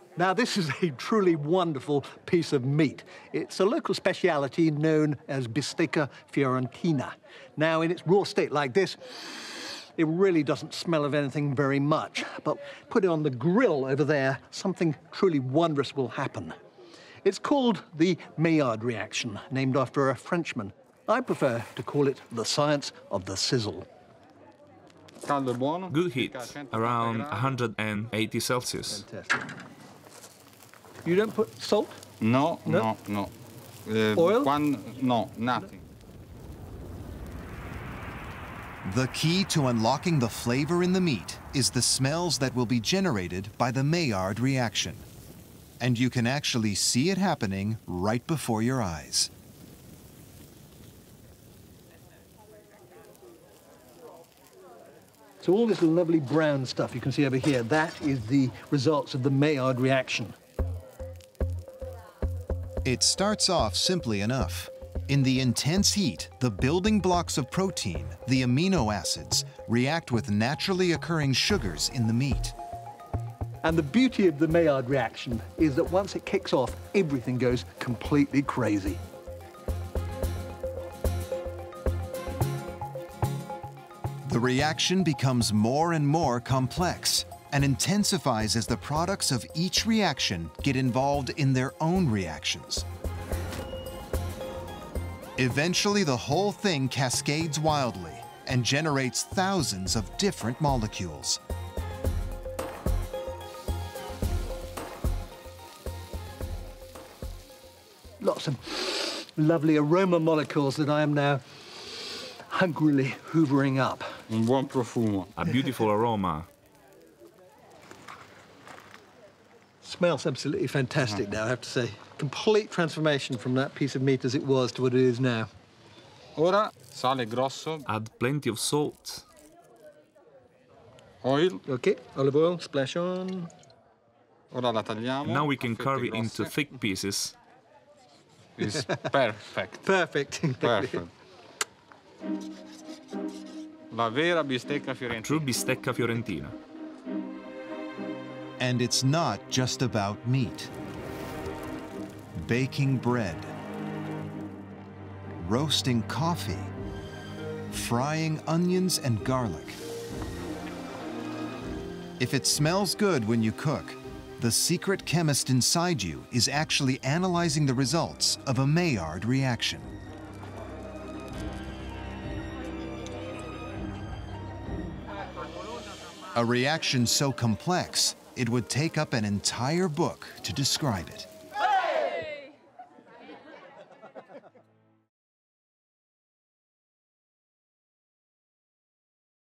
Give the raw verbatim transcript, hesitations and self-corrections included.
Now, this is a truly wonderful piece of meat. It's a local speciality known as bistecca fiorentina. Now, in its raw state like this, it really doesn't smell of anything very much. But put it on the grill over there, something truly wondrous will happen. It's called the Maillard reaction, named after a Frenchman. I prefer to call it the science of the sizzle. Good heat, around one hundred eighty Celsius. Fantastic. You don't put salt? No, No? no, no. Uh, Oil? One, no, nothing. The key to unlocking the flavor in the meat is the smells that will be generated by the Maillard reaction. And you can actually see it happening right before your eyes. So all this lovely brown stuff you can see over here, that is the results of the Maillard reaction. It starts off simply enough. In the intense heat, the building blocks of protein, the amino acids, react with naturally occurring sugars in the meat. And the beauty of the Maillard reaction is that once it kicks off, everything goes completely crazy. The reaction becomes more and more complex and intensifies as the products of each reaction get involved in their own reactions. Eventually, the whole thing cascades wildly and generates thousands of different molecules. Lots of lovely aroma molecules that I am now hungrily hoovering up. Un buon profumo. A beautiful aroma. Smells absolutely fantastic now, I have to say. Complete transformation from that piece of meat as it was to what it is now. Ora, sale grosso, Add plenty of salt. oil. Okay, olive oil, splash on. Ora la tagliamo. Now we can a fette carve it into grosse. thick pieces. It's perfect. Perfect. Perfect. La vera bistecca fiorentina. True bistecca fiorentina. And it's not just about meat. Baking bread, roasting coffee, frying onions and garlic. If it smells good when you cook, the secret chemist inside you is actually analyzing the results of a Maillard reaction. A reaction so complex, it would take up an entire book to describe it.